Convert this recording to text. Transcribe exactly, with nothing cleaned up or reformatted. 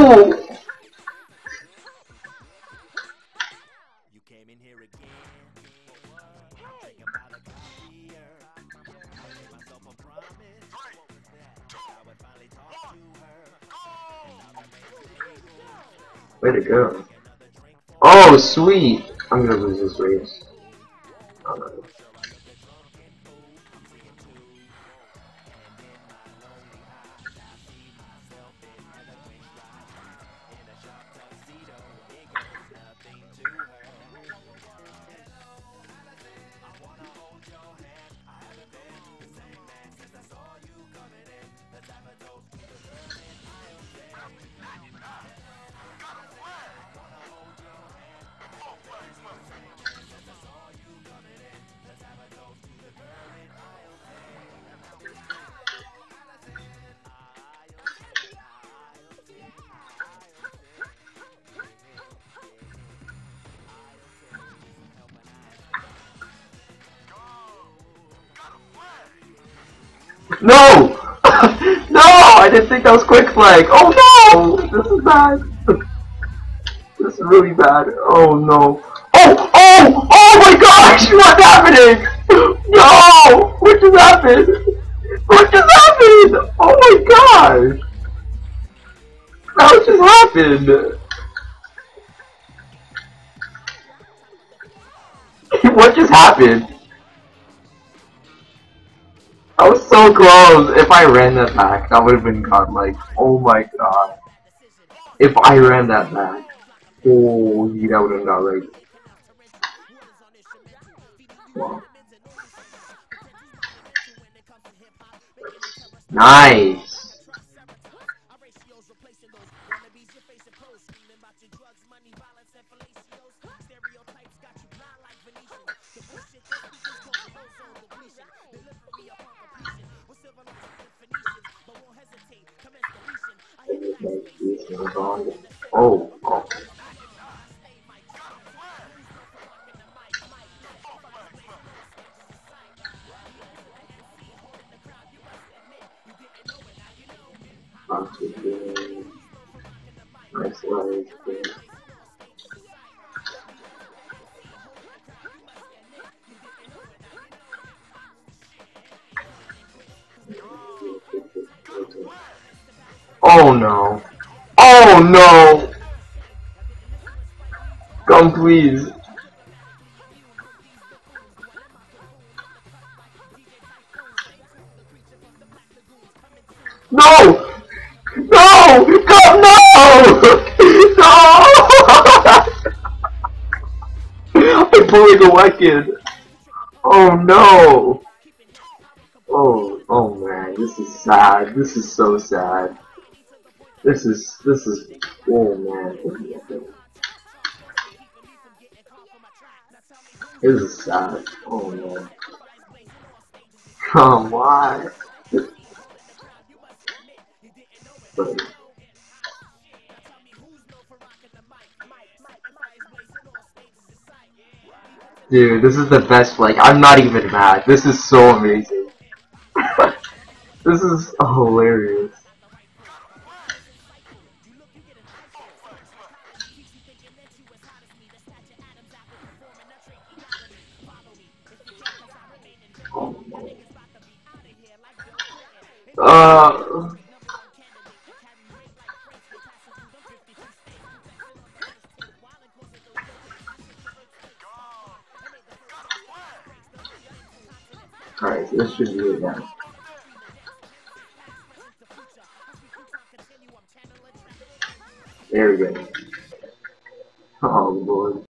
No! Way to go. Oh, sweet! I'm gonna lose this race. Oh, no. No! No! I didn't think that was quick flag. Oh no! This is bad. This is really bad. Oh no. Oh! Oh! Oh my gosh! What's happening? No! What just happened? What just happened? Oh my gosh! What just happened? What just happened? I was so close. If I ran that back, that would have been godlike. Oh my god. If I ran that back. Oh, that would have been godlike. Wow. Nice. Oh, oh. Nice life. Oh no. Oh no! Come please. No! No! Come no! No! I'm pulling a Wecn. Oh no! Oh, oh man, this is sad. This is so sad. This is, this is, oh man. This is sad. Oh man. Come on. But, dude, this is the best, like, I'm not even mad. This is so amazing. This is hilarious. Uh... Alright, this should be it now. There we go. Oh lord.